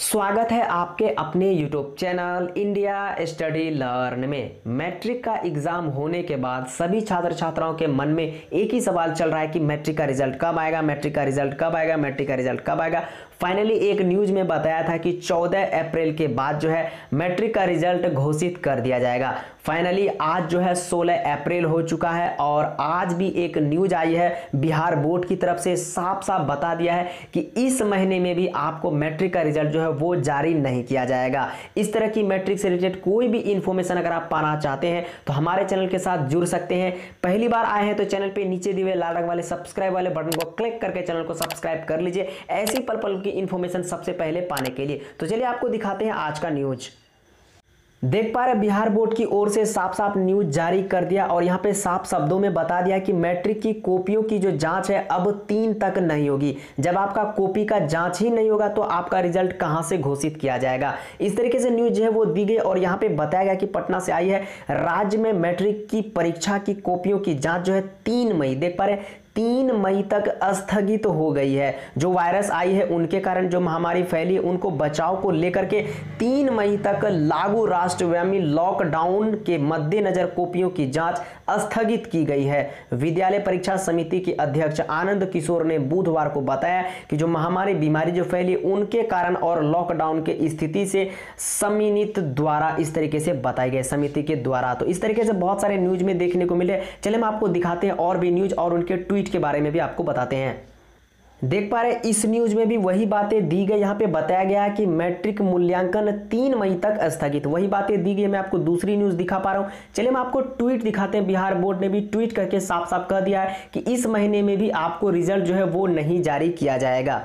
स्वागत है आपके अपने YouTube channel India study learn में। मैट्रिक का एग्जाम होने के बाद सभी छात्र छात्राओं के मन में एक ही सवाल चल रहा है कि मैट्रिक का रिजल्ट कब आएगा, मैट्रिक का रिजल्ट कब आएगा, मैट्रिक का रिजल्ट कब आएगा। फाइनली एक न्यूज में बताया था कि 14 अप्रैल के बाद जो है मैट्रिक का रिजल्ट घोषित कर दिया जाएगा। फाइनली आज जो है 16 अप्रैल हो चुका है और आज भी एक न्यूज आई है बिहार बोर्ड की तरफ से, साफ साफ बता दिया है कि इस महीने में भी आपको मैट्रिक का रिजल्ट जो है वो जारी नहीं किया जाएगा। इस तरह की मैट्रिक से रिलेटेड कोई भी इंफॉर्मेशन अगर आप पाना चाहते हैं तो हमारे चैनल के साथ जुड़ सकते हैं। पहली बार आए हैं तो चैनल पे नीचे दिए हुए लाल रंग वाले सब्सक्राइब वाले बटन को क्लिक करके चैनल को सब्सक्राइब कर लीजिए ऐसी पल पल की इंफॉर्मेशन सबसे पहले पाने के लिए। तो चलिए आपको दिखाते हैं आज का न्यूज। देख पा रहे बिहार बोर्ड की ओर से साफ साफ न्यूज जारी कर दिया और यहां पे साफ शब्दों में बता दिया कि मैट्रिक की कॉपियों की जो जांच है अब 3 तक नहीं होगी। जब आपका कॉपी का जांच ही नहीं होगा तो आपका रिजल्ट कहां से घोषित किया जाएगा। इस तरीके से न्यूज जो है वो दी गई और यहां पे बताया गया कि पटना से आई है, राज्य में मैट्रिक की परीक्षा की कॉपियों की जांच जो है 3 मई, देख पा रहे 3 मई तक स्थगित हो गई है। जो वायरस आई है उनके कारण जो महामारी फैली उनको बचाव को लेकर के 3 मई तक लागू राष्ट्रव्यापी लॉकडाउन के मद्देनजर कॉपियों की जांच स्थगित की गई है। विद्यालय परीक्षा समिति के अध्यक्ष आनंद किशोर ने बुधवार को बताया कि जो महामारी बीमारी जो फैली उनके कारण और लॉकडाउन के स्थिति से समिति द्वारा इस तरीके से बताई गई, समिति के द्वारा। तो इस तरीके से बहुत सारे न्यूज में देखने को मिले। चलिए हम आपको दिखाते हैं और भी न्यूज और उनके ट्वीट के बारे में भी आपको बताते हैं। देख पा रहे इस न्यूज में भी वही बातें दी गई। यहां पे बताया गया है कि मैट्रिक मूल्यांकन 3 मई तक स्थगित, वही बातें दी गई। मैं आपको दूसरी न्यूज दिखा पा रहा हूं। चलिए हम आपको ट्वीट दिखाते हैं। बिहार बोर्ड ने भी ट्वीट करके साफ साफ कह दिया है कि इस महीने में भी आपको रिजल्ट जो है वो नहीं जारी किया जाएगा।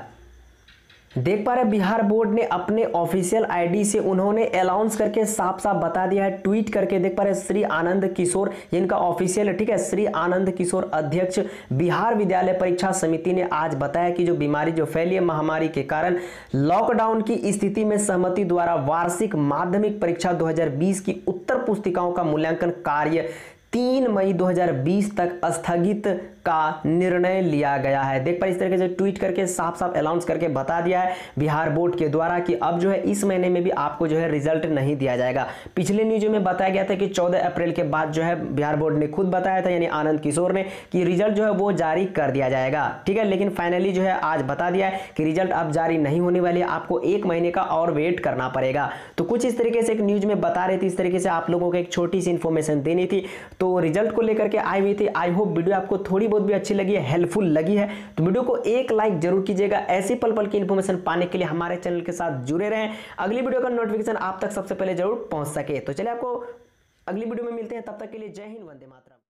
देख पा रहे बिहार बोर्ड ने अपने ऑफिशियल आईडी से उन्होंने अनाउंस करके साफ साफ बता दिया है, ट्वीट करके। देख पा रहे श्री आनंद किशोर, ये इनका ऑफिशियल है, ठीक है। श्री आनंद किशोर अध्यक्ष बिहार विद्यालय परीक्षा समिति ने आज बताया कि जो बीमारी जो फैली है महामारी के कारण लॉकडाउन की स्थिति में सहमति द्वारा वार्षिक माध्यमिक परीक्षा 2020 की उत्तर पुस्तिकाओं का मूल्यांकन कार्य 3 मई 2020 तक स्थगित का निर्णय लिया गया है। देख पर इस तरीके से ट्वीट करके साफ साफ अनाउंस करके बता दिया है बिहार बोर्ड के द्वारा कि अब जो है इस महीने में भी आपको जो है रिजल्ट नहीं दिया जाएगा। पिछले न्यूज में बताया गया था कि 14 अप्रैल के बाद जो है बिहार बोर्ड ने खुद बताया था, यानी आनंद किशोर ने, कि रिजल्ट जो है वो जारी कर दिया जाएगा, ठीक है। लेकिन फाइनली जो है आज बता दिया है कि रिजल्ट अब जारी नहीं होने वाली है, आपको 1 महीने का और वेट करना पड़ेगा। तो कुछ इस तरीके से एक न्यूज में बता रही थी, इस तरीके से आप लोगों को एक छोटी सी इंफॉर्मेशन देनी थी। तो रिजल्ट को लेकर के आई हुई थी। आई होप वीडियो आपको थोड़ी बहुत भी अच्छी लगी है, हेल्पफुल लगी है तो वीडियो को एक लाइक जरूर कीजिएगा। ऐसी पल पल की इंफॉर्मेशन पाने के लिए हमारे चैनल के साथ जुड़े रहें, अगली वीडियो का नोटिफिकेशन आप तक सबसे पहले जरूर पहुंच सके। तो चलिए आपको अगली वीडियो में मिलते हैं, तब तक के लिए जय हिंद, वंदे मातरम।